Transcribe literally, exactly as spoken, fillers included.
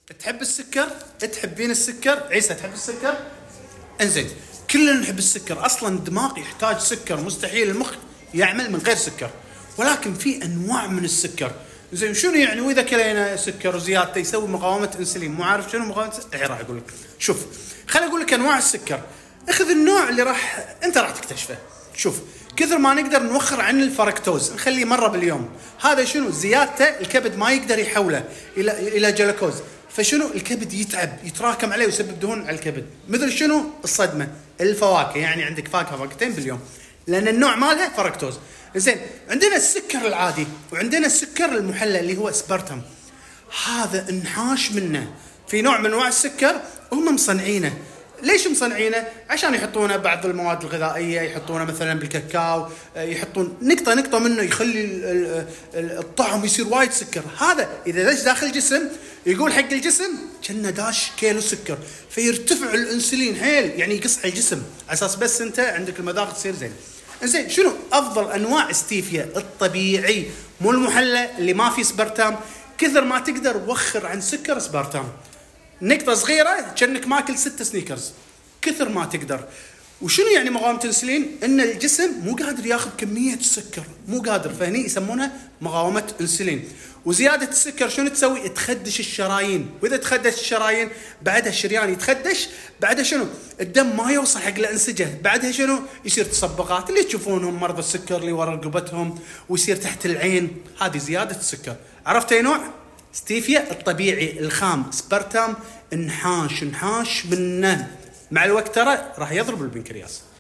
تحب السكر؟ تحبين السكر؟ عيسى تحب السكر؟ انزين، كلنا نحب السكر، اصلا الدماغ يحتاج سكر، مستحيل المخ يعمل من غير سكر، ولكن في انواع من السكر. زين شنو يعني؟ واذا كلينا سكر وزيادته يسوي مقاومه انسولين، مو عارف شنو مقاومه؟ الحين راح اقول لك. شوف، خليني اقول لك انواع السكر. اخذ النوع اللي راح انت راح تكتشفه. شوف، كثر ما نقدر نوخر عن الفركتوز، نخليه مره باليوم. هذا شنو؟ زيادته الكبد ما يقدر يحوله الى الى جلوكوز، فشنو؟ الكبد يتعب، يتراكم عليه ويسبب دهون على الكبد. مثل شنو؟ الصدمه. الفواكه، يعني عندك فاكهه فاكهتين باليوم، لان النوع مالها فركتوز. زين، عندنا السكر العادي وعندنا السكر المحلى اللي هو اسبرتم. هذا انحاش منه. في نوع من انواع السكر هم مصنعينه. ليش مصنعينه؟ عشان يحطونه بعض المواد الغذائيه، يحطونه مثلا بالكاكاو، يحطون نقطه نقطه منه يخلي الطعم يصير وايد سكر. هذا اذا دش داخل الجسم يقول حق الجسم كأنه داش كيلو سكر، فيرتفع الانسولين حيل، يعني يقص على الجسم على اساس بس انت عندك المذاق تصير زين. زين، شنو افضل انواع ستيفيا؟ الطبيعي، مو المحلى اللي ما في سبرتام. كثر ما تقدر وخر عن سكر سبرتام. نقطة صغيرة كأنك ماكل ست سنيكرز، كثر ما تقدر. وشنو يعني مقاومة انسولين؟ ان الجسم مو قادر ياخذ كمية السكر، مو قادر، فهني يسمونها مقاومة انسولين. وزيادة السكر شنو تسوي؟ تخدش الشرايين، واذا تخدش الشرايين بعدها الشريان يتخدش، بعدها شنو؟ الدم ما يوصل حق الانسجة، بعدها شنو؟ يصير تصبغات اللي تشوفونهم مرضى السكر اللي ورا رقبتهم، ويصير تحت العين. هذه زيادة السكر. عرفت اي نوع؟ ستيفيا الطبيعي الخام، سبرتام انحاش انحاش منه، مع الوقت ترى راح يضرب البنكرياس.